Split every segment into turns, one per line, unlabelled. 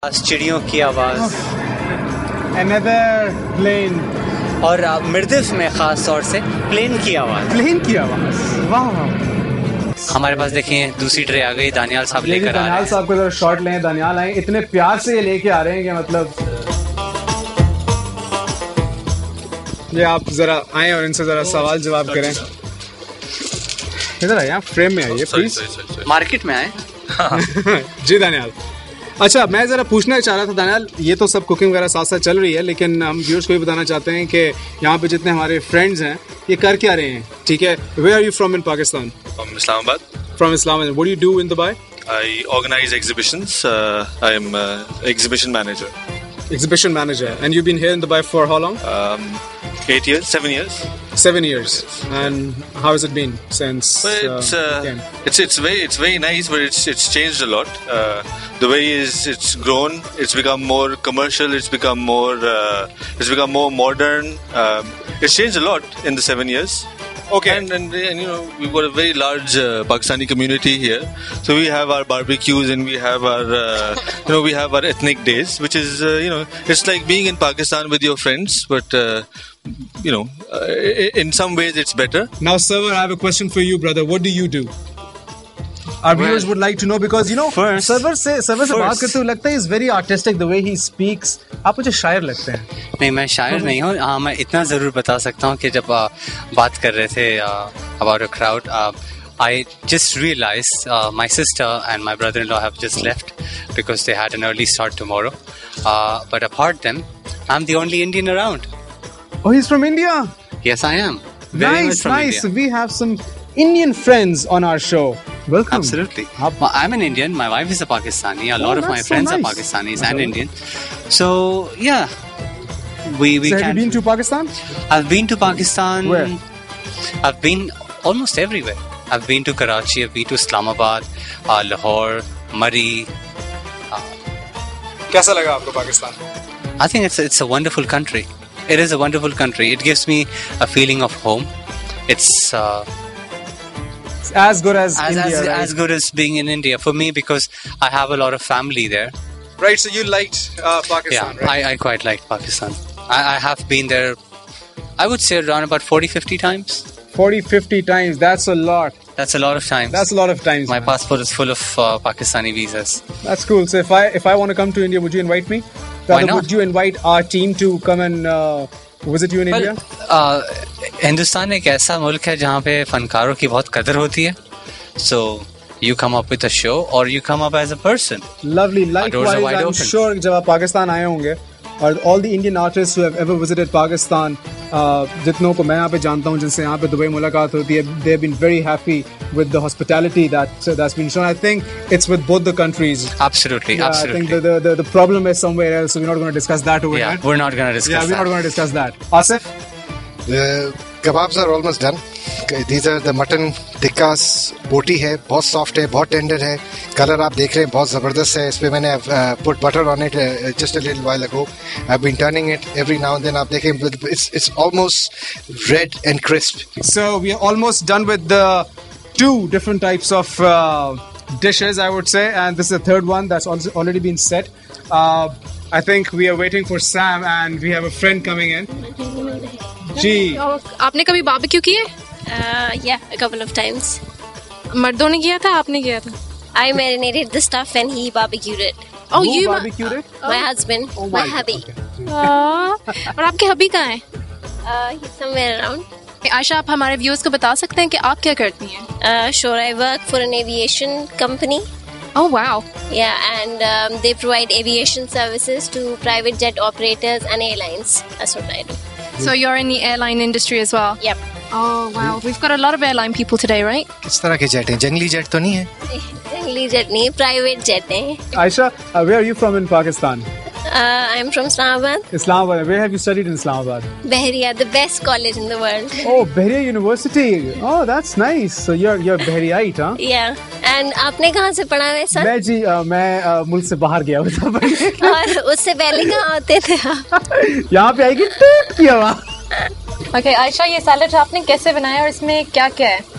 चिड़ियों की आवाज़,
Another plane.
और मिर्दिफ में ख़ास तौर से प्लेन की आवाज़।
प्लेन की आवाज़, वाह।
हमारे पास देखिए दूसरी ट्रे आ गई, दानियाल साहब लेकर आ रहे
दानियाल
हैं।
साहब को जरा शॉट लें, दानियाल आए, इतने प्यार से ये लेके आ रहे हैं कि मतलब ये आप जरा आए और इनसे जरा सवाल जवाब करें। इधर आइए, आप फ्रेम में आइए प्लीज।
मार्केट में आए।
जी दानियाल, अच्छा मैं ज़रा पूछना चाह रहा था दानियाल, ये तो सब कुकिंग वगैरह साथ साथ चल रही है, लेकिन हम व्यूअर्स को भी बताना चाहते हैं कि यहाँ पे जितने हमारे फ्रेंड्स हैं ये कर क्या रहे हैं, ठीक है? Where are you from in Pakistan?
From Islamabad.
From Islamabad. What do you do in Dubai?
I organize exhibitions. I am exhibition manager.
Exhibition manager. And you've been here in Dubai for how long?
8 years, 7 years.
7 years. And how has it been since?
But it's very nice, but it's changed a lot. The way it's grown, it's become more commercial. It's become more modern. It's changed a lot in the 7 years.
Okay.
And you know, we've got a very large Pakistani community here, so we have our barbecues and we have our we have our ethnic days, which is it's like being in Pakistan with your friends, but in some ways it's better.
Now, Sarwar, I have a question for you, brother. What do you do? Our viewers would like to know because Sarwar से बात करते हुए लगता है is very artistic the way he speaks. आप मुझे शायर लगते हैं।
नहीं, मैं शायर नहीं हूँ। हाँ, मैं इतना ज़रूर बता सकता हूँ कि जब बात कर रहे थे about a crowd, I just realized my sister and my brother-in-law have just left because they had an early start tomorrow. But apart them, I'm the only Indian around.
Oh, he's from India.
Yes, I am. Very much from
Nice.
India.
We have some Indian friends on our show. Welcome.
Absolutely. I'm an Indian. My wife is a Pakistani. A lot of my friends are Pakistanis and Indian. So yeah, we
So have
can.
you been to Pakistan?
I've been to Pakistan.
Where?
I've been almost everywhere. I've been to Karachi. I've been to Islamabad, Lahore, Murree.
कैसा लगा आपको Pakistan?
I think it's a wonderful country. It is a wonderful country. It gives me a feeling of home. It's
As good as India, right?
as good as being in India for me because I have a lot of family there.
Right, so you liked Pakistan,
Yeah, I quite like Pakistan. I have been there, I would say around about 40-50 times.
40-50 times, that's a lot.
That's a lot of times.
That's a lot of times.
My
man.
passport is full of Pakistani visas.
That's cool. So if I want to come to India, would you invite me?
Why not?
Would you invite our team to come and visit you in India?
Hindustan एक ऐसा मुल्क है जहाँ पे फनकारों की बहुत कदर होती है. So you come up with a show or you come up as a person.
Lovely.
Our doors are
Likewise,
wide
I'm
open.
sure जब आप पाकिस्तान आए होंगे और all the Indian artists who have ever visited Pakistan, जितनों को मैं यहाँ पे जानता हूँ जिनसे यहाँ पे दुबई मुलाकात होती है, they've been very happy with the hospitality that's been shown. I think it's with both the countries.
Absolutely,
Yeah,
absolutely.
I think the problem is somewhere else, so we're not going to discuss that over here.
We're not going to discuss
Yeah, we're not
that.
going to discuss that. Asif?
The kebabs are almost done. These are the mutton tikkas. बोटी है, बहुत soft है, बहुत tender है. Color आप देख रहे हैं बहुत ज़बरदस्त है. इस पे मैंने put butter on it just a little while ago. I've been turning it every now and then. आप देखें, it's almost red and crisp.
So we are almost done with the two different types of dishes, I would say, and this is the third one that's also already been set. I think we are waiting for Sam, and we have a friend coming in. जी,
आपने कभी barbecue किए?
Yeah, a couple of times.
मर्दों ने किया था, आपने किया था?
I marinated the stuff and he barbecued it.
Oh,
who
you
barbecued it?
My husband,
Oh
my
God.
hubby.
और आपके हबी कहाँ हैं?
He's somewhere around.
आयशा, आप हमारे व्यूअर्स को बता सकते हैं कि आप क्या करती हैं?
Sure, I work for an aviation company.
Oh wow.
Yeah, and they provide aviation services to private jet operators and airlines. That's what I do.
So you're in the airline industry as well?
Yep.
Oh wow. We've got a lot of airline people today, right?
किस तरह के jet हैं? जंगली jet तो नहीं है?
Jangli jet nahi, private jet nahi.
Aisha, where are you from in Pakistan?
I'm from Islamabad.
Islamabad. Where have you studied in Islamabad?
Bahria, the best college in the world.
Oh, Bahria University. Oh, that's nice. So you're Bahriite, huh?
Yeah. And आपने कहाँ से पढ़ा वैसा?
मैं मुल्क से बाहर गया हुआ था पढ़ने।
और उससे पहले कहाँ होते थे आप?
यहाँ पे आएगी टूट की आवाज़।
Okay, आयशा, ये सैलेड आपने कैसे बनाया और इसमें क्या क्या है?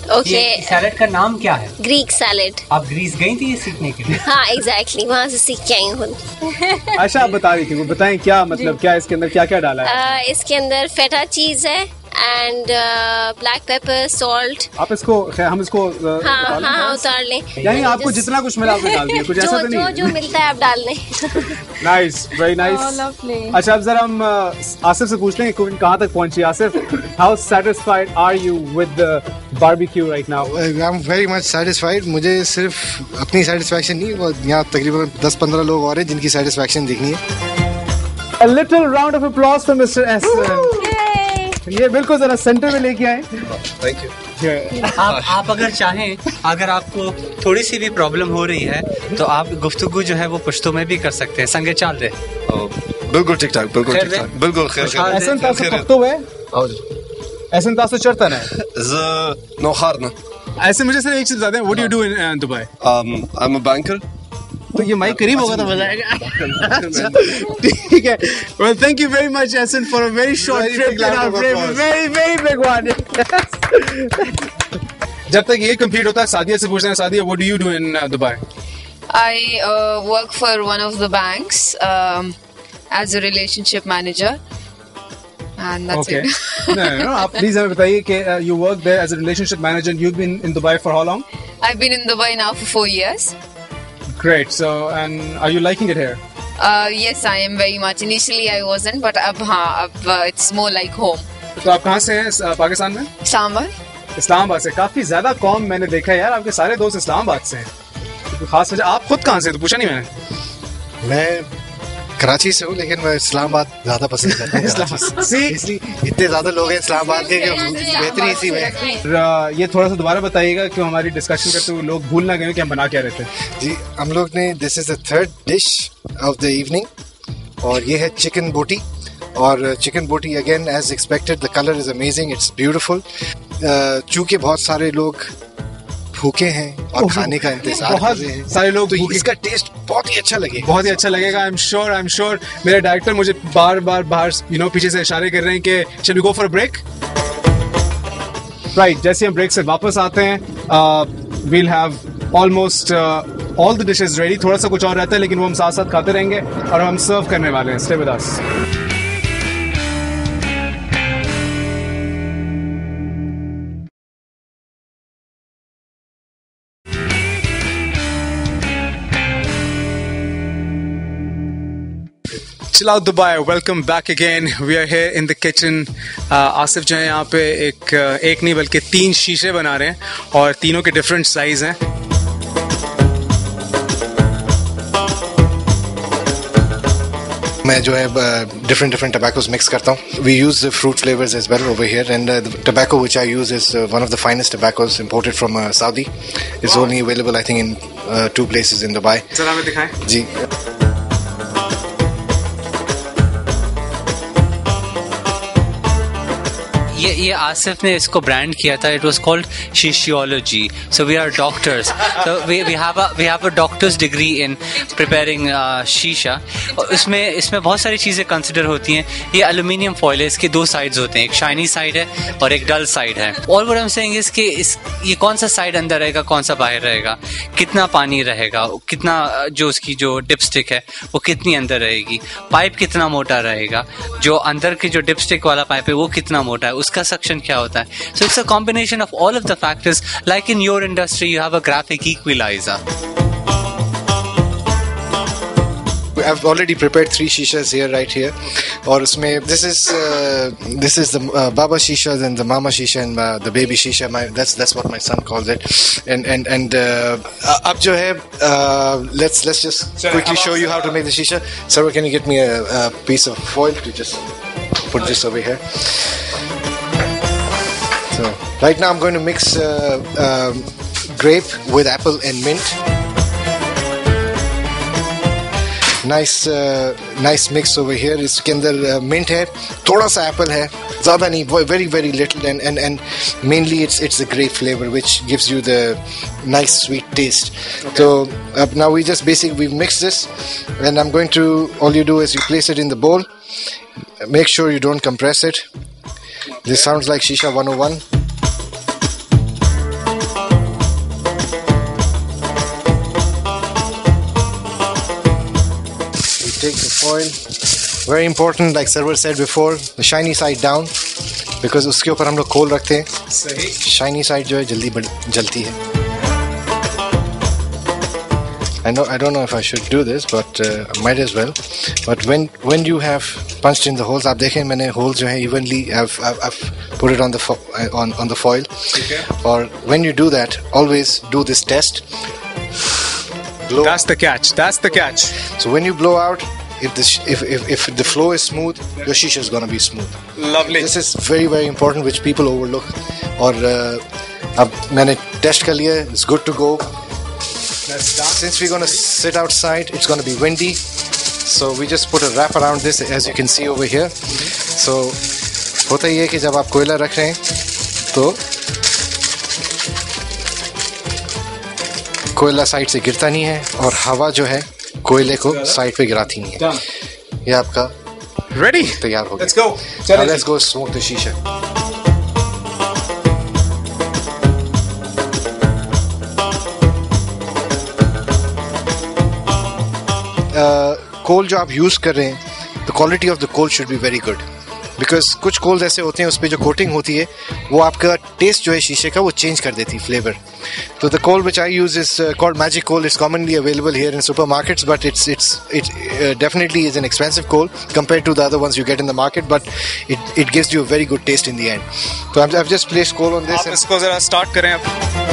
Okay.
ये सैलेड का नाम क्या है?
Greek salad.
आप ग्रीस गई थी ये सीखने के लिए?
हाँ exactly, वहाँ से सीख के आई हूँ.
अच्छा, आप बता रही थी, वो बताएं क्या मतलब, क्या इसके अंदर क्या क्या डाला है?
इसके अंदर फेटा चीज है एंड ब्लैक पेपर, सॉल्ट.
आप इसको, हम इसको
हाँ उतार लें.
यानी आपको जितना कुछ मिला आपने डाल दिया, कुछ ऐसा तो नहीं?
जो मिलता है आप डाल लें.
Nice, very nice. अच्छा, अब जरा हम आसिफ से पूछ लें कुकिंग कहाँ तक पहुंची. Asif, how satisfied are you with the barbecue right now?
I am very much satisfied. मुझे सिर्फ अपनी सेटिस्फैक्शन नहीं, यहाँ तकरीबन 10-15 लोग और हैं जिनकी सेटिस्फैक्शन देखनी है.
A little round of applause for Mr. Essen. ये बिल्कुल जरा सेंटर में लेके आए.
Thank you.
आप अगर चाहें, अगर आपको थोड़ी सी भी प्रॉब्लम हो रही है तो आप गुफ्तगू जो है वो पश्तो में भी कर सकते हैं. संगे चाल दे.
बिल्कुल ठीक ठाक, बिल्कुल
खैर
ठीक
दे.
ठाक, बिल्कुल खैर खैर.
Essen तासो पक्तो है. Essen तासो चरता है.
नौखारना.
ऐसे मुझे सिर्फ एक चीज बता दें, what do you do in Dubai?
I am a banker.
तो ये माइक करीब होगा तो बताएगा. ठीक है. Well, thank you very much, Essen, for a very short trip in our frame. Very, very big one. जब तक ये कंप्लीट होता है, सादिया से पूछते हैं. Sadia, what do you do in Dubai?
I work for one of the banks as a relationship manager, and that's
Okay.
it.
No. आप please हमें बताइए कि you work there as a relationship manager. You've been in Dubai for how long?
I've been in Dubai now for 4 years.
Great. So, and are you liking it here?
Yes, I am very much. Initially, I wasn't, but it's more like home.
तो आप कहाँ से हैं पाकिस्तान में?
Islamabad.
Islamabad से. काफी ज्यादा कौम मैंने देखा है यार, आपके सारे दोस्त इस्लामाबाद से हैं. तो खास वजह, आप खुद कहाँ से? तो पूछा नहीं मैंने.
मैं कराची से हूँ, लेकिन मैं इस्लामाबाद ज्यादा पसंद करता हूँ. इसलिए इतने ज्यादा लोग हैं इस्लामाबाद के कि बेहतरी इसी में.
ये थोड़ा सा दोबारा बताइएगा कि हमारी डिस्कशन करते हुए लोग भूल ना गए कि हम बना क्या रहे थे.
जी, हम लोग ने, this is the third dish of the evening, और ये है चिकन बोटी. और chicken boti again as expected, the colour is amazing, it's beautiful. चूंकि बहुत सारे लोग भूखे हैं और खाने का इंतजार कर रहे हैं,
सारे लोग
तो
भूखे.
इसका टेस्ट बहुत ही अच्छा लगेगा.
बहुत ही अच्छा लगेगा. I am sure. मेरे डायरेक्टर मुझे बार बाहर पीछे से इशारे कर रहे हैं कि shall we go for a break. Right, जैसे हम ब्रेक से वापस आते हैं, we'll have almost all the dishes ready. थोड़ा सा कुछ और रहता है, लेकिन वो हम साथ साथ खाते रहेंगे और हम सर्व करने वाले हैं. Stay with us. Chill out Dubai, welcome back again. We are here in the kitchen. Asif जो है यहाँ पे एक नहीं बल्कि 3 शीशे बना रहे हैं और तीनों के डिफरेंट साइज हैं.
मैं जो है डिफरेंट टबैकोस मिक्स करता हूँ. We use fruit flavours as well over here, and the tobacco which I use is one of the finest tobaccos imported from Saudi. It's only available I think in 2 places in Dubai.
जरा हमें दिखाएं.
जी.
ये आसिफ ने इसको brand किया था. It was called shishiology. So we are doctors. So we have a doctor's degree in preparing shisha. इसमें बहुत सारी चीज़ें कंसिडर होती हैं. ये एल्यूमिनियम फॉइल है, इसके 2 साइड्स होते हैं, एक शाइनी साइड है और एक डल साइड है. और वो हम सेइंग इसके ये कौन सा साइड अंदर रहेगा, कौन सा बाहर रहेगा, कितना पानी रहेगा, कितना जो उसकी जो डिपस्टिक है वो कितनी अंदर रहेगी, पाइप कितना मोटा रहेगा, जो अंदर की जो डिपस्टिक वाला पाइप है वो कितना मोटा है, उसका सक्शन क्या होता है. So it's a combination of all of the factors. Like in your industry you have a graphic equaliser.
I've already prepared 3 shishas here, right here. और उसमें this is the Baba shisha, then the Mama shisha, and the baby shisha. That's what my son calls it. And अब जो है, let's just quickly show you how to make the shisha. Sarah, can you get me a piece of foil to just put this over here? So right now I'm going to mix grape with apple and mint. Nice mix over here. इसके अंदर mint है, थोड़ा सा apple है, ज़्यादा नहीं, very little, and mainly it's the grape flavor which gives you the nice sweet taste. Okay. So now we mix this, and I'm going to, all you do is you place it in the bowl. Make sure you don't compress it. This sounds like Shisha 101. take the foil. Very important, like Sarwar said before, the shiny side down, because उसके ऊपर हम लोग कोल रखते हैं.
सही.
Shiny side जो है जल्दी जलती है. I don't know if I should do this, but might as well. But when you have punched in the holes, आप देखें मैंने holes जो हैं evenly I've put it on the on the foil.
Okay.
Or when you do that, always do this test. Blow.
That's the catch. That's the catch.
So when you blow out, if the flow is smooth, your shisha is gonna be smooth.
Lovely.
This is very very important, which people overlook. और अब मैंने test कर लिया, it's good to go.
That's done.
Since we're gonna sit outside, it's gonna be windy, so we just put a wrap around this, as you can see over here. So होता ये है कि जब आप कोयला रख रहे हैं तो कोयला साइड से गिरता नहीं है और हवा जो है कोयले को साइड पे गिराती नहीं है.
Done.
ये आपका
Ready?
तैयार हो गया.
Let's go.
Now let's go smoke the shisha. कोल जो आप यूज कर रहे हैं, the quality of the coal should be very good. Because कुछ कोल्स ऐसे होते हैं उस पे जो कोटिंग होती है वो आपका टेस्ट जो है शीशे का वो चेंज कर देती है फ्लेवर. तो the coal which I use is called magic coal. It's commonly available here in supermarkets, but it definitely is an expensive coal compared to the other ones you get in the market, but it gives you a very good taste in the end. So I've just placed coal on this.
आप इसको जरा start करें अब.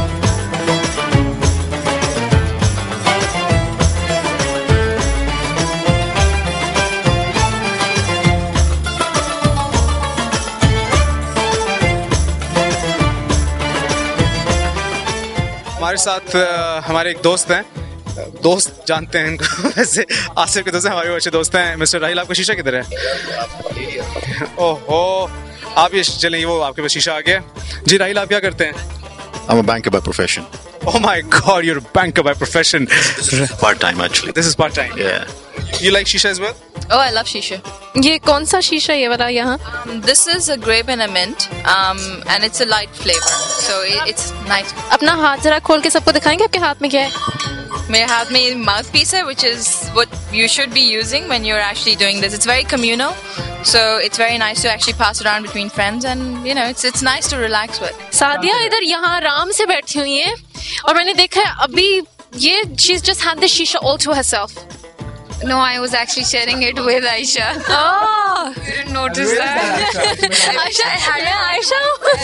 हमारे साथ हमारे एक दोस्त हैं, दोस्त जानते हैं इनको वैसे आसिफ के दोस्त हैं, हमारे अच्छे दोस्त हैं. मिस्टर राहिल, आपका शीशा किधर है? ओहो, आप ये चलें, वो आपके पास शीशा आ गया. जी राहिल, आप क्या करते हैं?
I'm a banker by profession.
Oh my God, you're a banker by profession.
This is part-time actually.
This is part time.
Yeah.
You like shisha as well?
Oh, I love shisha. ये कौन सा शीशा ये वाला यहाँ?
This is a grape and a mint, and it's a light flavor, so it's nice.
अपना हाथ जरा खोल के सबको दिखाएंगे आपके हाथ में क्या है?
मेरे हाथ में mouthpiece है, which is what you should be using when you're actually doing this. It's very communal, so it's very nice to actually pass it around between friends, and you know, it's nice to relax with.
Sadia इधर यहाँ आराम से बैठी हुई है और मैंने देखा है अभी ये she's just had this shisha all to herself.
No, I was actually sharing it with Aisha.
Oh,
You didn't notice that?
Ayesha है आयशा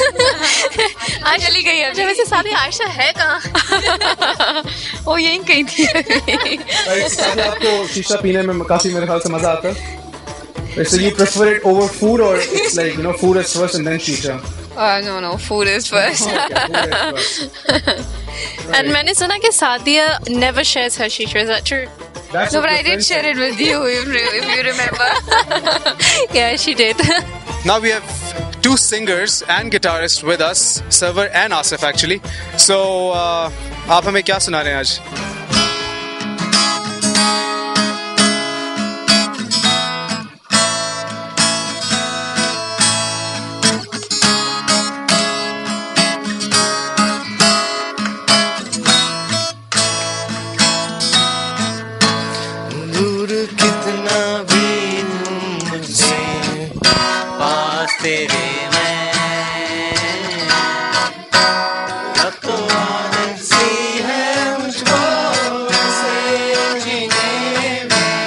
चली गई
अच्छा वैसे सादिया आयशा है कहाँ? वो यहीं कहीं थी.
आपको शीशा पीने में काफी मेरे ख्याल से मजा आता है. So you prefer it over food, or it's like, you know, food is first and then shisha?
No, food is first.
And मैंने सुना कि Sadia never shares her shisha. Is that true?
That's
No,
what
but I
your
did
friends
share
say.
it with you, if you remember.
Yeah, she did.
Now we have two singers and guitarists with us, Sarwar and Asif actually. So आप हमें क्या सुना रहे हैं आज?
दूर कितना भी मुझसे पास तेरे मैं अब तो आदत सी है मुझको से जीने में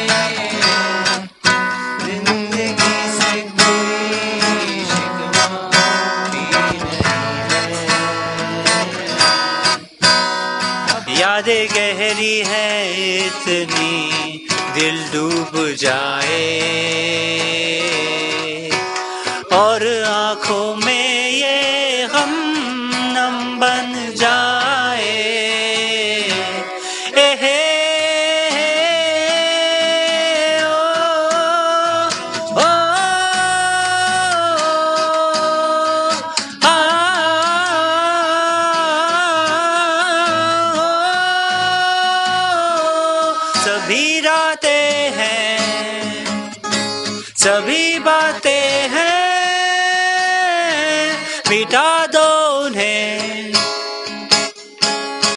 जिंदगी से कोई शिकवा भी नहीं है यादें गहरी है इतनी दिल डूब जाए और आंखों में ये गम नम बन जाए. एहे ओ सभी रातें हैं, सभी बातें हैं, मिटा दो